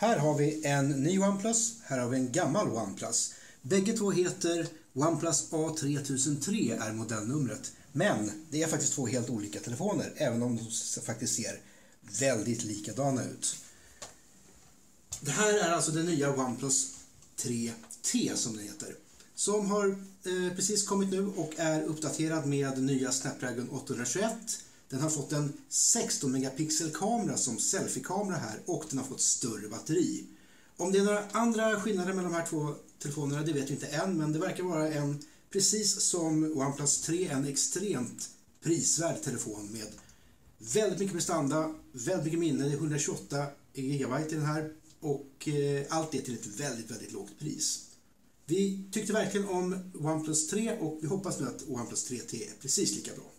Här har vi en ny OnePlus, här har vi en gammal OnePlus. Bägge två heter OnePlus A3003 är modellnumret. Men det är faktiskt två helt olika telefoner, även om de faktiskt ser väldigt likadana ut. Det här är alltså den nya OnePlus 3T som den heter. Som har precis kommit nu och är uppdaterad med nya Snapdragon 821. Den har fått en 16 megapixel kamera som selfie-kamera här och den har fått större batteri. Om det är några andra skillnader mellan de här två telefonerna, det vet vi inte än, men det verkar vara precis som OnePlus 3, en extremt prisvärd telefon med väldigt mycket prestanda, väldigt mycket minne, det är 128 GB i den här och allt det till ett väldigt, väldigt lågt pris. Vi tyckte verkligen om OnePlus 3 och vi hoppas nu att OnePlus 3T är precis lika bra.